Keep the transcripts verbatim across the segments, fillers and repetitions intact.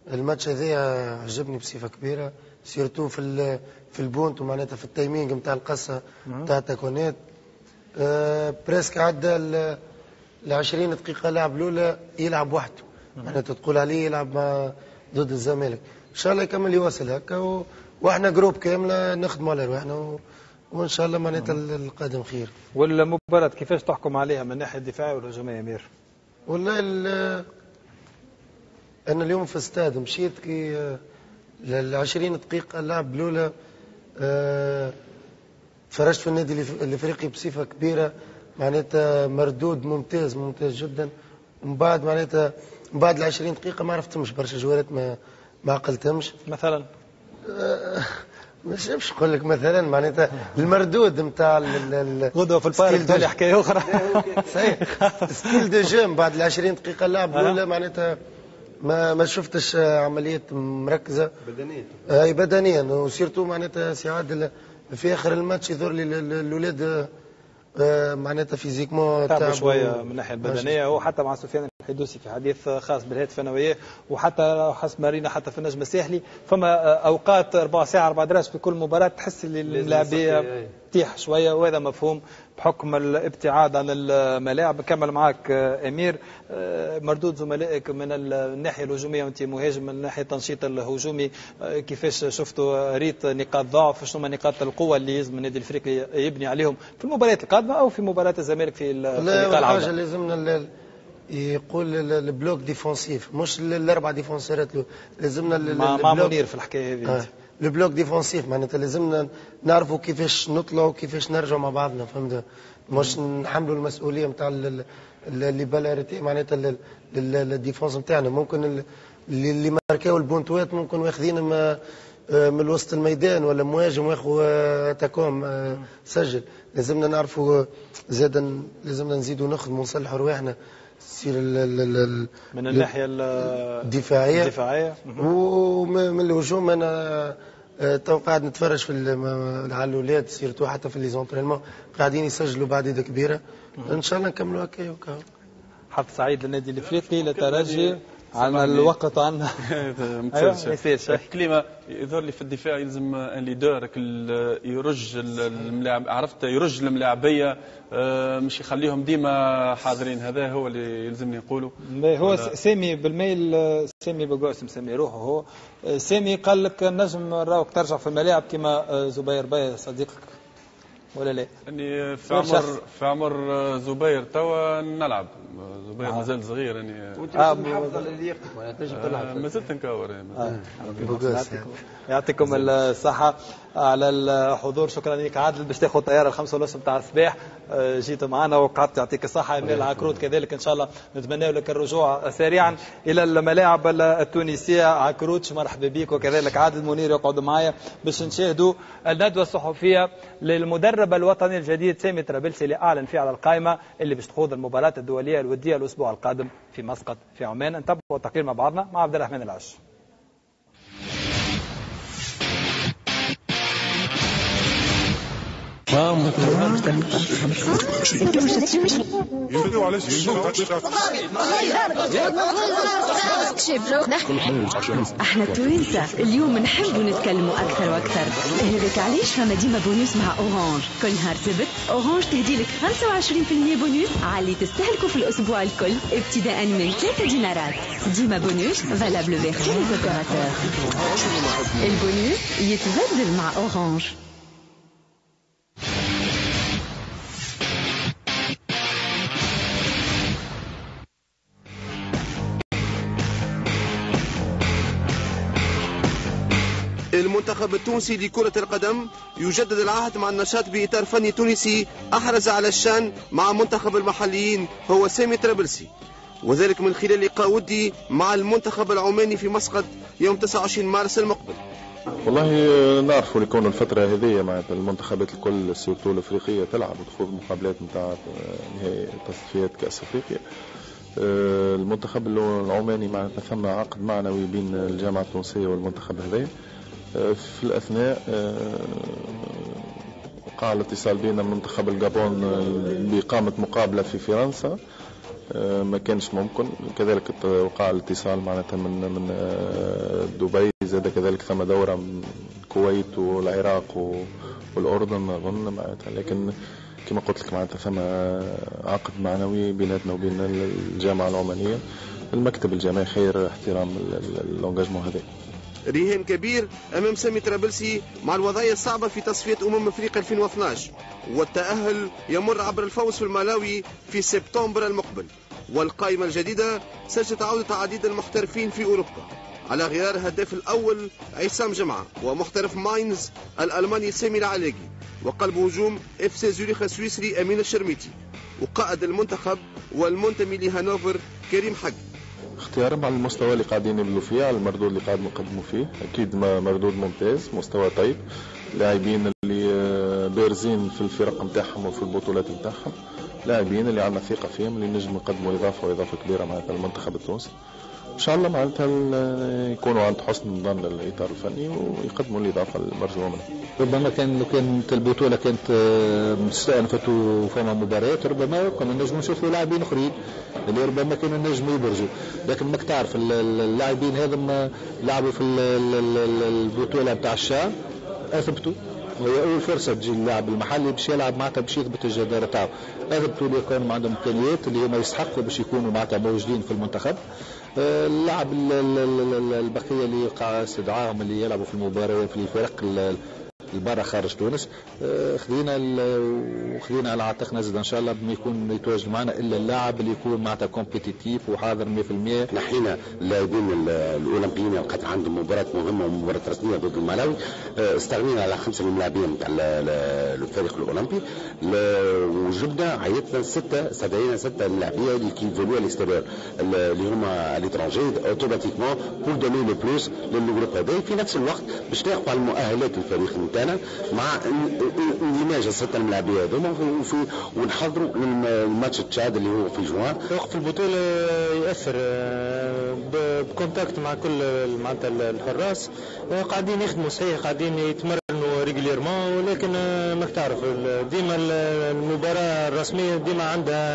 الماتش هذا عجبني بصفه كبيره، سيرتو في في البونت ومعناتها في التايمينغ نتاع القصه نتاع التكوينات. أه بريسك عدى ال عشرين دقيقه لاعب الاولى يلعب وحده، معناتها تقول عليه يلعب مع ضد الزمالك. ان شاء الله يكمل يواصل هكا و... واحنا جروب كامله نخدموا على رواحنا و... وان شاء الله معناتها القادم خير. والمباراه كيفاش تحكم عليها من الناحيه الدفاعيه والهجوميه امير؟ والله ال... انا اليوم في استاد مشيت كي ال عشرين دقيقه اللعب الاولى، أه فرجت في النادي الافريقي بصفه كبيره، معناتها مردود ممتاز ممتاز جدا. ومن بعد معناتها من بعد ال عشرين دقيقه ما عرفتهمش برشا جوارات ما ما عقلتهمش مثلا. أه مش باش نقول لك مثلا معناتها المردود نتاع غدوه في البارك تولي حكايه اخرى. صحيح ستيل دو جو بعد ال عشرين دقيقه اللعب الاولى معناتها ما ما شفتش عمليه مركزه بدنيا اي بدنيا، وسيرتو معناتها سي عادل في اخر الماتش يظهر لي الاولاد معناتها فيزيكمون تعبوا شويه من الناحيه البدنيه، وحتى مع سفيان الحدوسي في حديث خاص بالهاتف انا وياه، وحتى حسب مارينا حتى في النجم الساحلي فما اوقات ربع ساعه اربع دراج في كل مباراه تحس اللي اللاعبيه تيح شويه، وهذا مفهوم بحكم الابتعاد عن الملاعب. بكمل معك امير، مردود زملائك من الناحيه الهجوميه وانت مهاجم، من ناحيه التنشيط الهجومي كيفاش شفتوا ريت نقاط ضعف، شنو نقاط القوه اللي لازم النادي الافريقي يبني عليهم في المباريات القادمه او في مباراه الزمالك في اللقاء العوده؟ حاجه لازمنا يقول البلوك ديفونسيف، مش الاربع ديفونسيرات، لازمنا مع, مع منير في الحكايه هذه. آه. البلوك ديفونسيف معناتها لازمنا نعرفوا كيفاش نطلعوا وكيفاش نرجعوا مع بعضنا، فهمت؟ مش نحملوا المسؤوليه نتاع اللي بالاريتي معناتها الديفونس نتاعنا. ممكن اللي ماركاو البونتوات ممكن واخذين من وسط الميدان ولا مهاجم واخذ اتاكوم سجل. لازمنا نعرفوا زادا، لازمنا نزيدوا نخدموا ونصلحوا رواحنا تصير من الناحيه الدفاعيه الدفاعيه ومن الهجوم. انا تو قاعد نتفرج في على الاولاد سيرتو حتى في لي زونترينمون قاعدين يسجلوا بعدده كبيره. ان شاء الله نكملوا هكا وكا. حظ سعيد للنادي الافريقي للترجي عن الوقت عنا. ايوه كلمه يظهر لي في الدفاع يلزم ان ليدر يرج الملاعب، عرفت يرج الملاعبيه مش يخليهم ديما حاضرين، هذا هو اللي يلزمني نقوله. هو سامي بالميل، سامي بقاسم سامي روحه هو سامي قال لك نجم راوك ترجع في الملاعب كما زبير باي صديقك ولا لا؟ اني في عمر في عمر زبير توا نلعب، زبير آه. مازال صغير يعني. وانت آه محافظ على لياقتك ولا تنجم تلعب؟ ما زلت نكور يعني. آه. يعطيكم الصحة على الحضور، شكرا لك عادل باش تاخذ طيارة الخمسة ونص نتاع الصباح، جيت معنا وقعدت. يعطيك الصحة. امير العكروت كذلك ان شاء الله نتمنى لك الرجوع سريعا الى الملاعب التونسية. عكروتش مرحبا بك، وكذلك عادل منير يقعد معايا باش نشاهدوا الندوة الصحفية للمدرب الوطني الجديد سامي طرابلسي اللي اعلن فيه على القائمة اللي باش تخوض المباراة الدولية الودية الاسبوع القادم في مسقط في عمان. نتابعوا التقرير مع بعضنا مع عبد الرحمن العش. احنا توانسة اليوم نحبوا نتكلموا اكثر واكثر، هذاك علاش فما ديما بونوس مع اورانج. كل نهار سبت اورانج تهدي لك خمسة وعشرين بالمئة بونوس على تستهلكوا في الاسبوع الكل ابتداء من ثلاثة دينارات. ديما بونوس فالابل فيغ tous les opérateurs. البونوس يتبدل مع اورانج. المنتخب التونسي لكرة القدم يجدد العهد مع النشاط بإطار فني تونسي أحرز على الشان مع منتخب المحليين هو سامي طرابلسي، وذلك من خلال لقاء ودي مع المنتخب العماني في مسقط يوم تسعة وعشرين مارس المقبل. والله نعرفوا لكون الفترة هذه مع المنتخبات الكل سيرتو الأفريقية تلعب وتخوض مقابلات نتاع نهائي تصفيات كأس أفريقيا. المنتخب العماني معناتها ثم عقد معنوي بين الجامعة التونسية والمنتخب هذا. في الأثناء وقع الاتصال بين منتخب الجابون بإقامة مقابلة في فرنسا، ما كانش ممكن. كذلك وقع الاتصال معناتها من من دبي، زاد كذلك ثم دورة من الكويت والعراق والأردن أظن معناتها، لكن كما قلت لك معناتها ثم عقد معنوي بيناتنا وبين الجامعة العمانية. المكتب الجامعي خير احترام اللونجاجمون هذا. رهان كبير أمام سامي طرابلسي مع الوضعية الصعبة في تصفية أمم أفريقيا ألفين واثناش، والتأهل يمر عبر الفوز في الملاوي في سبتمبر المقبل. والقائمة الجديدة سجلت عودة عديد المحترفين في أوروبا على غرار الهداف الأول عصام جمعة، ومحترف ماينز الألماني سامي العلاقي، وقلب هجوم اف سي زوريخ السويسري أمين الشرميتي، وقائد المنتخب والمنتمي لهانوفر كريم حق. اختيارهم على المستوى اللي قاعدين يبلوا فيه، على المردود اللي قاعد نقدموا فيه، اكيد مردود ممتاز، مستوى طيب، لاعبين اللي بارزين في الفرق نتاعهم وفي البطولات نتاعهم، لاعبين اللي عندنا ثقه فيهم اللي نجم يقدموا اضافه واضافه كبيره معناتها المنتخب التونسي. ان شاء الله معناتها يكونوا عند حسن ظن الاطار الفني ويقدموا الاضافه المرجوه منهم. ربما كان لو كانت البطوله كانت مستأنفت وفما مباريات ربما كنا نجموا نشوفوا لاعبين اخرين اللي ربما كانوا نجموا يبرزوا، لكن ماك تعرف اللاعبين هذا لعبوا في البطوله نتاع الشام اثبتوا، وهي اول فرصه تجي اللاعب المحلي باش يلعب معناتها باش يثبت الجداره تاعو، اثبتوا اللي يكونوا عندهم امكانيات اللي هما يستحقوا باش يكونوا معناتها موجودين في المنتخب. اللاعب البقيه اللي يقع استدعاهم اللي يلعبوا في المباراه في الفرق البرا خارج تونس، خذينا وخذينا على عاتقنا زاد ان شاء الله ما يكون يتواجد معنا الا اللاعب اللي يكون معناتها كومبيتيتيف وحاضر مية بالمية. نحينا اللاعبين الاولمبيين اللي خاطر عندهم مباراه مهمه ومباراه رسميه ضد الملاوي، استغنينا على خمسه من اللاعبين تاع الفريق الاولمبي، وجبنا عيطنا سته استدعينا سته لاعبين اللي كيفولوا الاستمرار اللي هما الاترانجي اوتوماتيكمون بور دوني لو بلوس للجروب هذا، في نفس الوقت باش تاخذوا على المؤهلات الفريق نتاعنا مع اندماج السته اللاعبين هذوما ونحضروا الماتش تشاد اللي هو في جوان. وقف البطوله ياثر بكونتاكت مع كل معناتها الحراس، قاعدين يخدموا صحيح، قاعدين يتمرنوا ريغوليرمون، ولكن ماك تعرف ديما المباراه الرسميه ديما عندها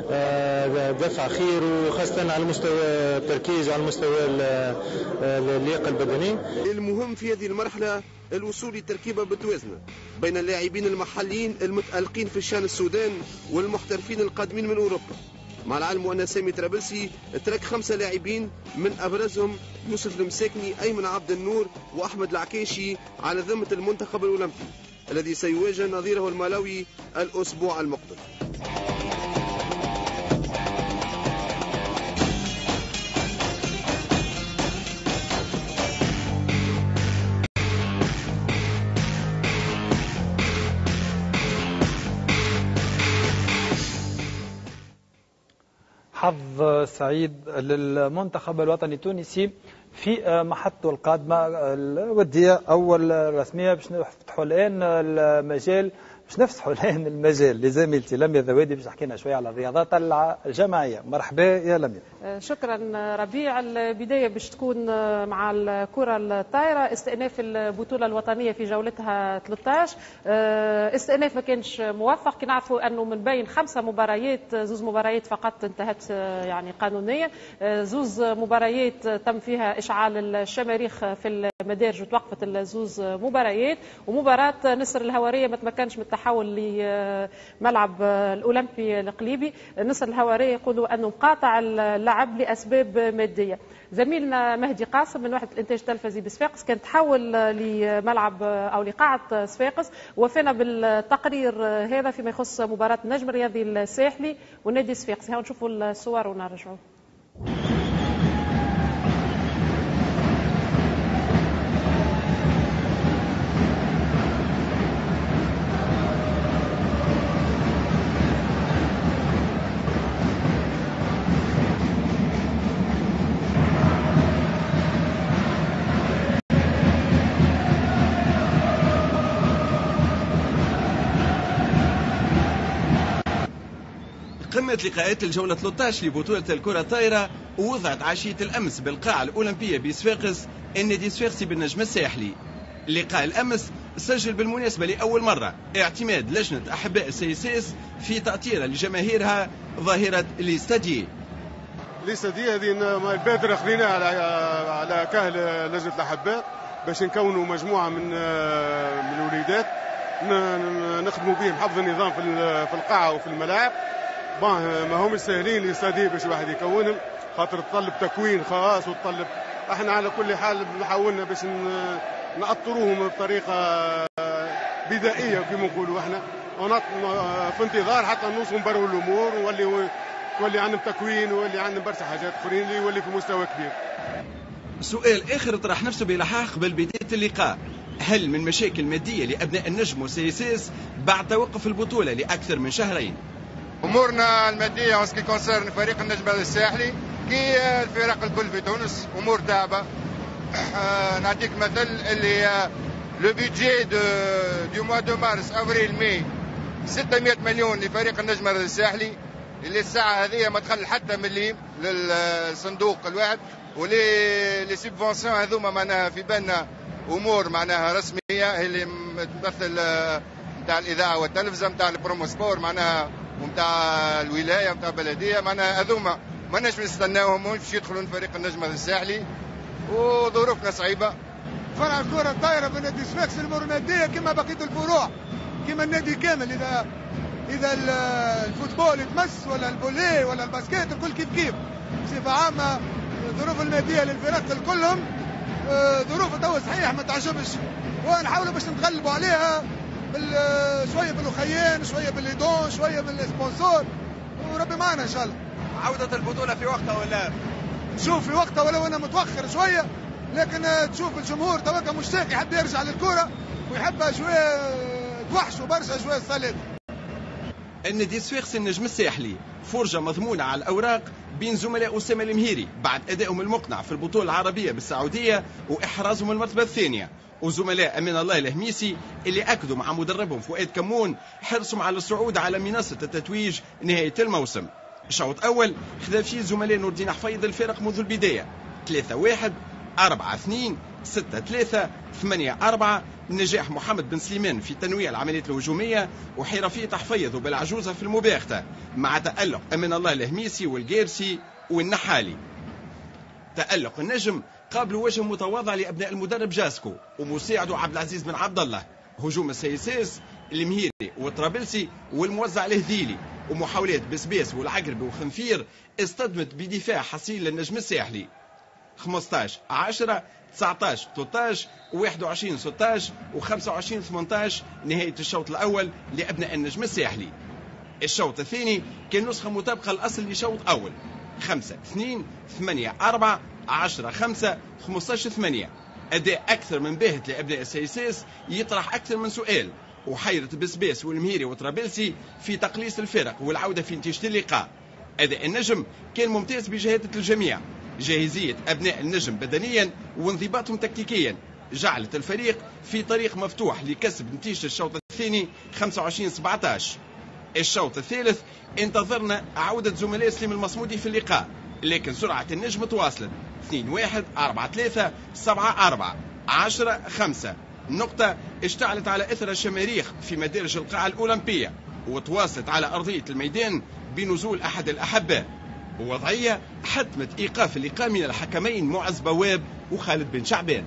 دفع خير، وخاصه على مستوى التركيز وعلى مستوى اللياقه البدنيه. المهم في هذه المرحله الوصول لتركيبه متوازنه بين اللاعبين المحليين المتألقين في الشان السودان والمحترفين القادمين من اوروبا، مع العلم ان سامي طرابلسي ترك خمسه لاعبين من ابرزهم يوسف المساكني، ايمن عبد النور، واحمد العكاشي على ذمه المنتخب الاولمبي الذي سيواجه نظيره الملاوي الاسبوع المقبل. حظ سعيد للمنتخب الوطني التونسي في محطته القادمة الودية أو الرسمية باش نفتحوا الآن المجال باش نفتحوا الآن المجال لزميلتي لميا ذوادي باش تحكي لنا شوية على الرياضات الجماعية. مرحبا يا لميا. شكرا ربيع. البداية باش تكون مع الكرة الطايرة، استئناف البطولة الوطنية في جولتها ثلاثة عشر، استئناف ما كانش موفق، كي نعرفوا أنه من بين خمسة مباريات زوز مباريات فقط انتهت يعني قانونيا، زوز مباريات تم فيها إشعال الشماريخ في المدارج وتوقفت الزوز مباريات، ومباراة نصر الهوارية ما تمكنش من التحول لملعب الأولمبي القليبي. نصر الهوارية يقولوا أنه مقاطع اللعب لأسباب مادية. زميلنا مهدي قاسم من وحدة الإنتاج التلفزي بصفاقس كان تحول لملعب أو لقاعة صفاقس، وفينا بالتقرير هذا فيما يخص مباراة النجم الرياضي الساحلي ونادي صفاقس. هاو نشوفوا الصور ونرجعوا. قمة لقاءات الجولة ثلاثة عشر لبطولة الكرة الطايرة ووضعت عشية الأمس بالقاعة الأولمبية بصفاقس النادي الصفاقسي بالنجم الساحلي. لقاء الأمس سجل بالمناسبة لأول مرة اعتماد لجنة أحباء السيسيس في تأطير لجماهيرها ظاهرة الاستاديي. الاستاديي هذه البادرة خليناها على على كاهل لجنة الأحباء باش نكونوا مجموعة من من الوليدات نخدموا بهم حفظ النظام في القاعة وفي الملاعب. ما هم سهلين الاستاديي باش الواحد يكونهم، خاطر تطلب تكوين خاص وتطلب. احنا على كل حال حاولنا باش نأطروهم بطريقة بدائية كما نقولوا احنا، في انتظار حتى نوصلوا نبروا الامور وولي تولي عندهم تكوين وولي عندهم برشا حاجات اخرين اللي يولي في مستوى كبير. سؤال اخر طرح نفسه بلحاح قبل بداية اللقاء، هل من مشاكل مادية لأبناء النجم وسيسيس بعد توقف البطولة لأكثر من شهرين؟ امورنا الماديه وسكي كونسيرن فريق النجم الساحلي كي الفرق الكل في تونس امور تعبه. آه نعطيك مثل اللي لو بيدجي دو دو موا دو مارس افريل مي ستمائة مليون لفريق النجم الساحلي، اللي الساعه هذه ما دخل حتى مليم للصندوق الواحد، ولي لي سوبفونسيون هذوما معناها في بالنا امور معناها رسميه اللي تمثل نتاع الاذاعه والتلفزه نتاع البرومو سبور معناها ومتاع الولايه ومتاع البلديه، معناها هذوما ما نجمش نستناوهم باش يدخلوا لفريق النجم الساحلي وظروفنا صعيبه. فرع الكره الطايره بنادي صفاقس الامور الماديه كما بقيه الفروع كما النادي كامل. اذا اذا الفوتبول يتمس ولا الفولي ولا الباسكيت الكل كيف كيف. بصفه عامه الظروف الماديه للفرق كلهم ظروف تو صحيح ما تعجبش، ونحاولوا باش نتغلبوا عليها شويه بالاخيان شويه بالليدون شويه بالسبونسور وربي معنا ان شاء الله. عوده البطوله في وقتها ولا نشوف في وقتها ولو انا متوخر شويه، لكن تشوف الجمهور توكا مشتاق يحب يرجع للكره ويحبها شويه توحشوا برشا شويه الصلاه. النادي صفاقس النجم الساحلي فرجه مضمونه على الاوراق بين زملاء أسامة المهيري بعد ادائهم المقنع في البطوله العربيه بالسعوديه واحرازهم المرتبه الثانيه، وزملاء أمين الله الهميسي اللي أكدوا مع مدربهم فؤاد كمون حرصهم على الصعود على منصة التتويج نهاية الموسم. شوط أول خذا فيه زملاء نور الدين حفيظ الفرق منذ البداية ثلاثة واحد أربعة اثنين ستة ثلاثة ثمانية أربعة، نجاح محمد بن سليمان في تنويع العمليات الهجومية وحرفية حفيظ وبالعجوزة في المباغتة مع تألق أمين الله الهميسي والجيرسي والنحالي. تألق النجم قابل وجه متواضع لأبناء المدرب جاسكو ومساعده عبد العزيز بن عبد الله. هجوم السيسيس المهيري والطرابلسي والموزع الهذيلي ومحاولات بسباس والعقربي وخنفير اصطدمت بدفاع حصيل للنجم الساحلي. خمسة عشر عشرة تسعة عشر ثلاثة عشر واحد وعشرين ستة عشر وخمسة وعشرين ثمانية عشر نهاية الشوط الأول لأبناء النجم الساحلي. الشوط الثاني كان نسخة مطابقة الأصل لشوط أول خمسة اثنين ثمانية أربعة عشرة خمسة خمسة عشر ثمانية. أداء أكثر من باهت لأبناء السيسيس يطرح أكثر من سؤال، وحيرة بسباس والمهيري وطرابلسي في تقليص الفرق والعودة في نتيجة اللقاء. أداء النجم كان ممتاز بجهادة الجميع، جاهزية أبناء النجم بدنيا وانضباطهم تكتيكيا جعلت الفريق في طريق مفتوح لكسب نتيجة الشوط الثاني خمسة وعشرين سبعة عشر. الشوط الثالث انتظرنا عودة زملاء سليم المصمودي في اللقاء، لكن سرعة النجم تواصلت اثنين واحد أربعة ثلاثة سبعة أربعة عشرة خمسة. نقطة اشتعلت على إثر الشماريخ في مدارج القاعة الأولمبية وتواصلت على أرضية الميدان بنزول أحد الأحباء، ووضعية حتمت إيقاف اللقاء من الحكمين معز بواب وخالد بن شعبان.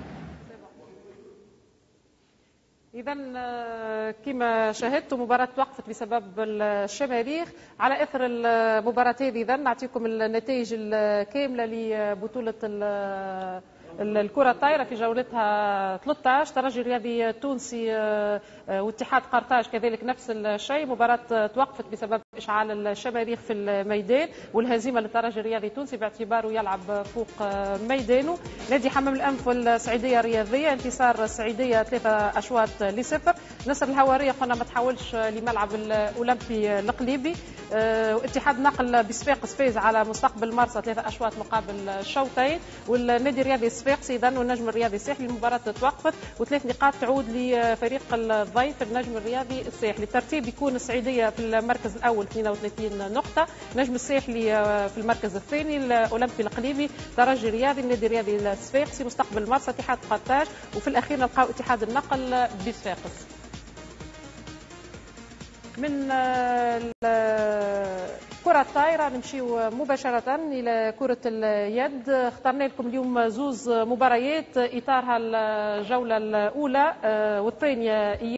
إذا كما شاهدتوا مباراة توقفت بسبب الشماريخ. على إثر المباراة هذه إذا نعطيكم النتائج الكاملة لبطولة الكرة الطايرة في جولتها ثلاثة عشر. ترجي الرياضي التونسي واتحاد قرطاج كذلك نفس الشيء، مباراة توقفت بسبب إشعال الشماريخ في الميدان والهزيمة للترجي الرياضي التونسي باعتباره يلعب فوق ميدانه. نادي حمام الأنف والسعيدية الرياضية انتصار السعيدية ثلاثة أشواط لصفر. نصر الهوارية قلنا ما تحولش لملعب الأولمبي القليبي. اتحاد نقل بصفاقس فاز على مستقبل مرسى ثلاثة أشواط مقابل شوطين. والنادي الرياضي صفاقسي إذن والنجم الرياضي الساحلي المباراة توقفت وثلاث نقاط تعود لفريق الضيف النجم الرياضي الساحلي. الترتيب يكون السعيدية في المركز الأول اثنين وثلاثين نقطة. نجم الساحلي في المركز الثاني، الأولمبي القليبي، ترجي رياضي، النادي الرياضي الصفاقسي، مستقبل مرسى، اتحاد قرطاج، وفي الأخير نلقاو اتحاد النقل بصفاقس. من كرة الطايرة نمشيو مباشرة إلى كرة اليد. اخترنا لكم اليوم زوز مباريات إطارها الجولة الأولى والثانية